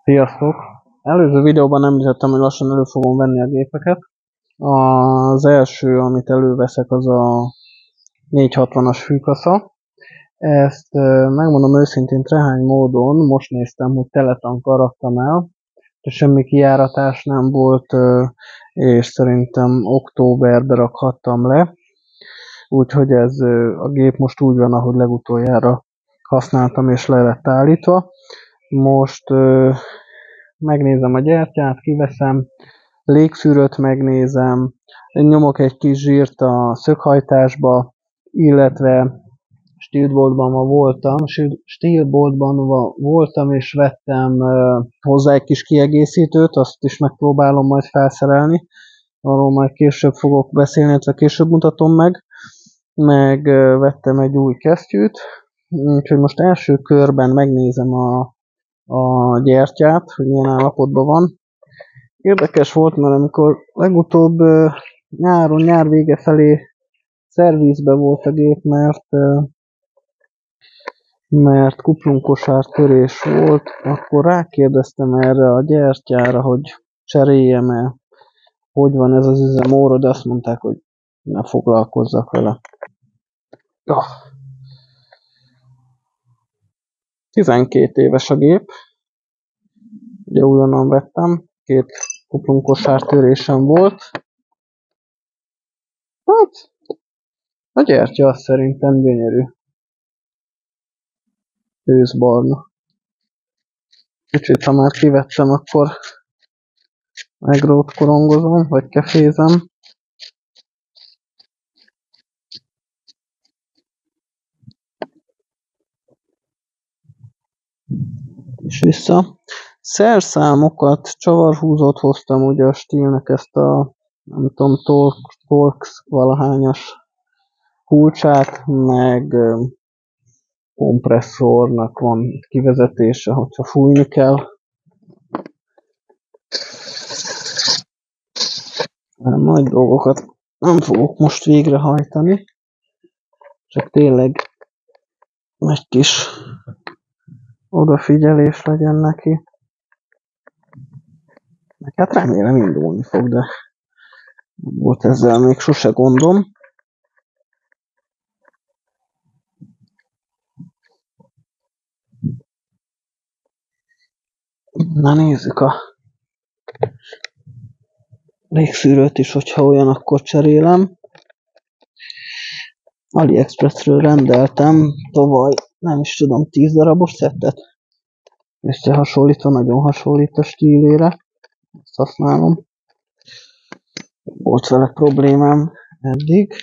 Sziasztok! Előző videóban említettem, hogy lassan elő fogom venni a gépeket. Az első, amit előveszek, az a 460-as fűkasza. Ezt megmondom őszintén trehány módon, most néztem, hogy teletankkal raktam el, de semmi kijáratás nem volt, és szerintem októberbe rakhattam le. Úgyhogy ez a gép most úgy van, ahogy legutoljára használtam, és le lett állítva. Most megnézem a gyertyát, kiveszem, légszűrőt megnézem, nyomok egy kis zsírt a szöghajtásba, illetve stílboltban voltam és vettem hozzá egy kis kiegészítőt, azt is megpróbálom majd felszerelni, arról majd később fogok beszélni, illetve később mutatom meg vettem egy új kesztyűt, úgyhogy most első körben megnézem a gyertyát, hogy milyen állapotban van. Érdekes volt, mert amikor legutóbb nyár vége felé szervizbe volt a gép, mert kuplunkosár törés volt, akkor rákérdeztem erre a gyertyára, hogy cseréljem-e, hogy van ez az üzemóra, de azt mondták, hogy ne foglalkozzak vele. 12 éves a gép, ugye újonnan vettem, 2 kuplunkosár törésem volt. Hát, a gyertya azt szerintem gyönyörű. Őszbarna. Kicsit, ha már kivettem, akkor megrótkorongozom, vagy kefézem. És vissza. Szerszámokat, csavarhúzót hoztam, ugye a Stihlnek ezt a, nem tudom, Torx valahányas kulcsát, meg kompresszornak van kivezetése, hogyha fújni kell. Nagy dolgokat nem fogok most végrehajtani, csak tényleg egy kis odafigyelés legyen neki. Hát remélem indulni fog, de volt ezzel még sose gondom. Na nézzük a légszűrőt is, hogyha olyan, akkor cserélem. AliExpressről rendeltem tavaly, nem is tudom, 10 darabos szettet. Összehasonlítva, nagyon hasonlít a stílére. Ezt használom. Volt vele problémám eddig.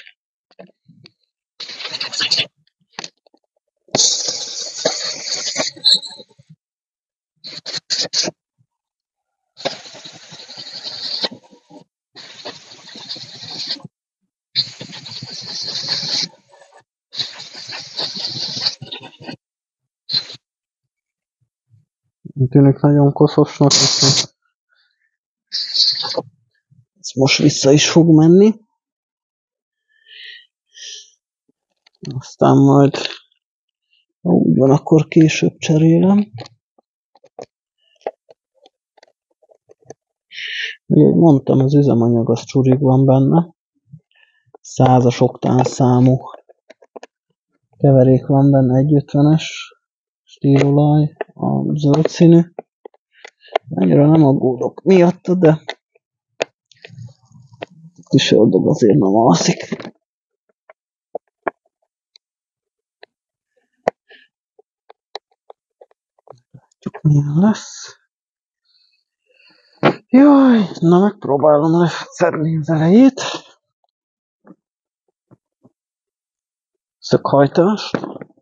Tűnik nagyon koszosnak, ez most vissza is fog menni. Aztán majd, ha úgy van, akkor később cserélem. Ugye mondtam, az üzemanyag az csurig van benne. 100-as oktán számú keverék van benne, 150-es stílolaj, a zöld színű. Annyira nem aggódok miatta, de kis ördög azért nem alszik. Csak milyen lesz. Jaj, na megpróbálom leszedni az elejét. Szöghajtás.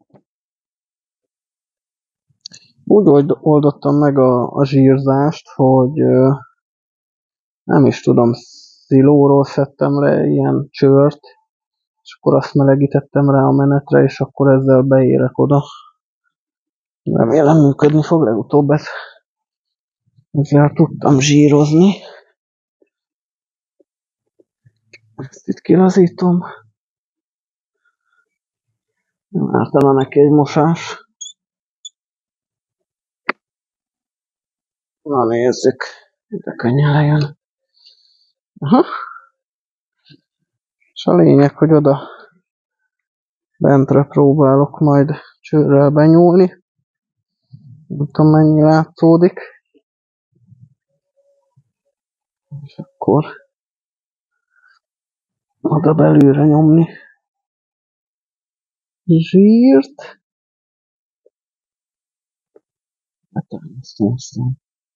Úgy oldottam meg a zsírzást, hogy nem is tudom, szilóról szedtem le ilyen csört, és akkor azt melegítettem rá a menetre, és akkor ezzel beérek oda. Remélem működni fog, legutóbb ezzel tudtam zsírozni. Ezt itt kilazítom. Ártana neki egy mosás. Na nézzük, de könnyen lejön. Aha. És a lényeg, hogy oda bentre próbálok majd csőrrel benyúlni. Nem tudom, mennyi látszódik. És akkor oda belülre nyomni zsírt. Hát aztán.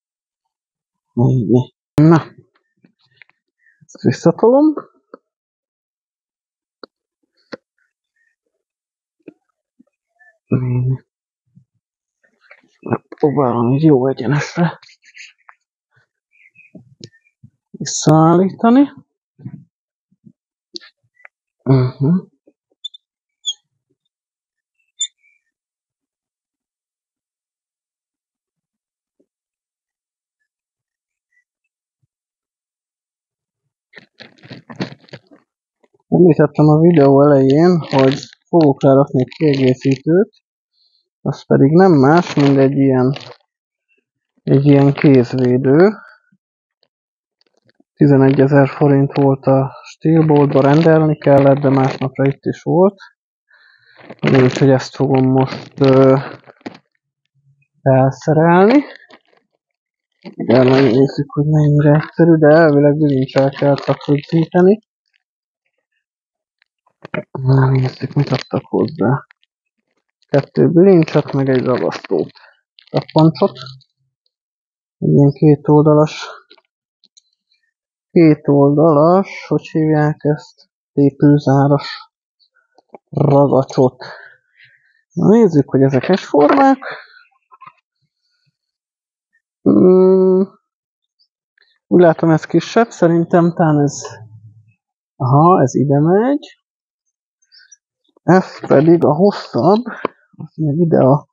Na, ezt visszatolom. Próbálom így jó egyenesre visszaállítani. Említettem a videó elején, hogy fogok rárakni egy kiegészítőt, az pedig nem más, mint egy ilyen kézvédő. 11 000 forint volt a Steelboltba, rendelni kellett, de másnapra itt is volt. Úgyhogy ezt fogom most felszerelni. Igen, megnézzük, hogy mennyire egyszerű, de elvileg bilincsel kell csak rögzíteni. Na nézzük, mit adtak hozzá. 2 bilincset, meg egy ragasztót. Tappancsot. Ilyen kétoldalas, hogy hívják ezt? Tépőzáras ragacsot. Na nézzük, hogy ezek egyformák. Úgy látom, ez kisebb, szerintem talán ez... Aha, ez ide megy. Ez pedig a hosszabb, az meg ide a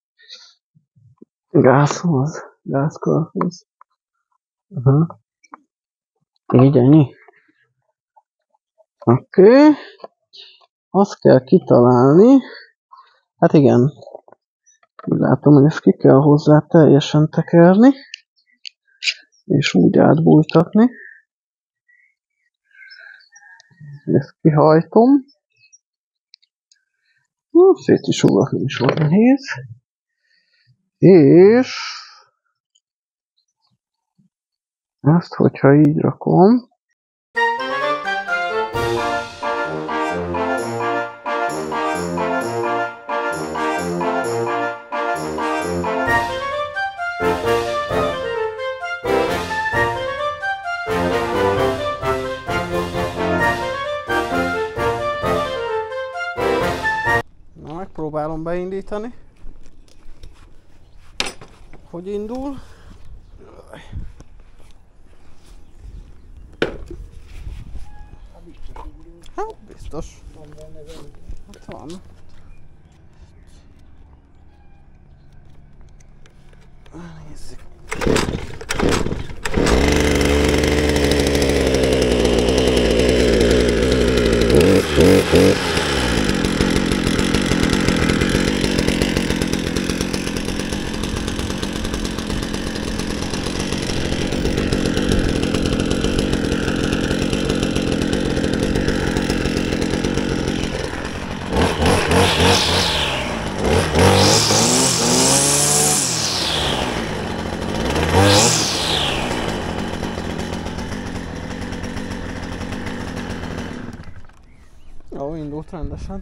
gázhoz, gázkarhoz. Így ennyi. Oké. Azt kell kitalálni. Hát igen. Úgy látom, hogy ezt ki kell hozzá teljesen tekerni. És úgy átbújtatni. Ezt kihajtom. Szét is ugatni is volt nehéz. És ezt, hogyha így rakom, na, megpróbálom beindítani. Hogy indul? Hát biztos. Hát van. Nézzük. Jó, indult rendesen.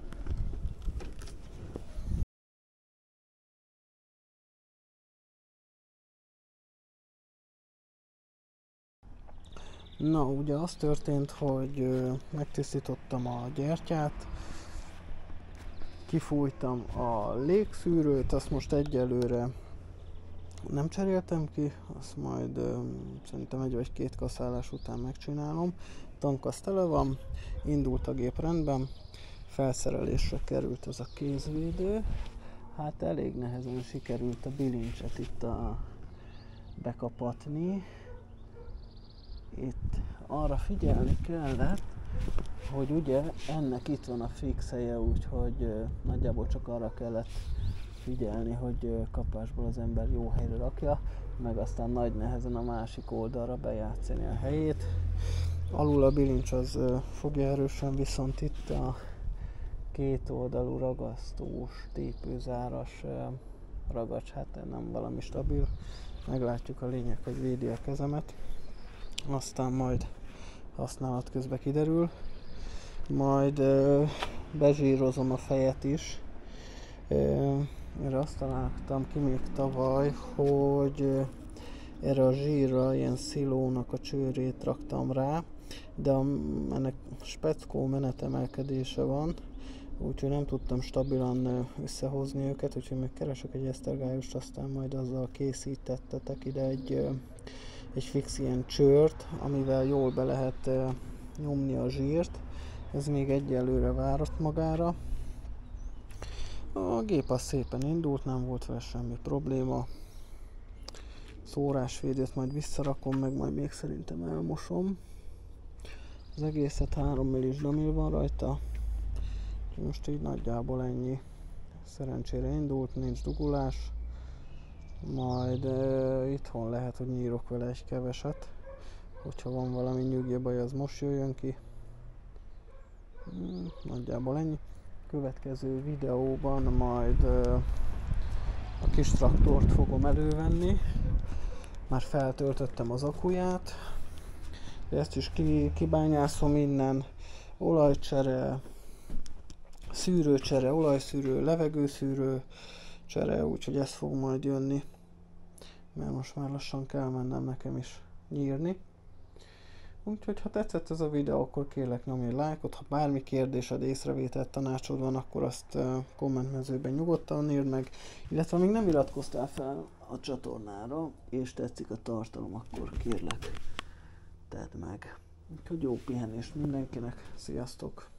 Na, ugye az történt, hogy megtisztítottam a gyertyát, kifújtam a légszűrőt, azt most egyelőre nem cseréltem ki, azt majd szerintem 1 vagy 2 kaszálás után megcsinálom. Tank az tele van, indult a gép rendben, felszerelésre került ez a kézvédő. Hát elég nehezen sikerült a bilincset itt bekapatni. Itt arra figyelni kellett, hogy ugye ennek itt van a fix helye, úgyhogy nagyjából csak arra kellett figyelni, hogy kapásból az ember jó helyre rakja, meg aztán nagy nehezen a másik oldalra bejátszani a helyét. Alul a bilincs az fogja erősen, viszont itt a két oldalú ragasztós, tépőzáras ragacs, hát nem valami stabil. Meglátjuk, a lényeg, hogy védi a kezemet. Aztán majd használat közben kiderül. Majd bezsírozom a fejet is. Erre azt találtam ki még tavaly, hogy erre a zsírra ilyen szilónak a csőrét raktam rá, de ennek speckó menetemelkedése van, úgyhogy nem tudtam stabilan összehozni őket, úgyhogy még keresek egy esztergályost, aztán majd azzal készítettetek ide egy fix ilyen csőrt, amivel jól be lehet nyomni a zsírt. Ez még egyelőre várat magára. A gép az szépen indult, nem volt vele semmi probléma. Szórásvédőt majd visszarakom, meg majd még szerintem elmosom. Az egészet 3 millis damil van rajta. Most így nagyjából ennyi. Szerencsére indult, nincs dugulás. Majd itthon lehet, hogy nyírok vele egy keveset. Hogyha van valami nyugja baj, az most jöjjön ki. Nagyjából ennyi. Következő videóban majd a kis traktort fogom elővenni. Már feltöltöttem az akuját. Ezt is kibányászom innen. Olajcsere, szűrőcsere, olajszűrő, levegőszűrő csere, úgyhogy ez fog majd jönni. Mert most már lassan kell mennem nekem is nyírni. Úgyhogy ha tetszett ez a videó, akkor kérlek nyomj egy lájkot, ha bármi kérdésed, észrevételt, tanácsod van, akkor azt kommentmezőben nyugodtan írd meg, illetve ha még nem iratkoztál fel a csatornára, és tetszik a tartalom, akkor kérlek, tedd meg. Úgyhogy jó pihenést mindenkinek, sziasztok!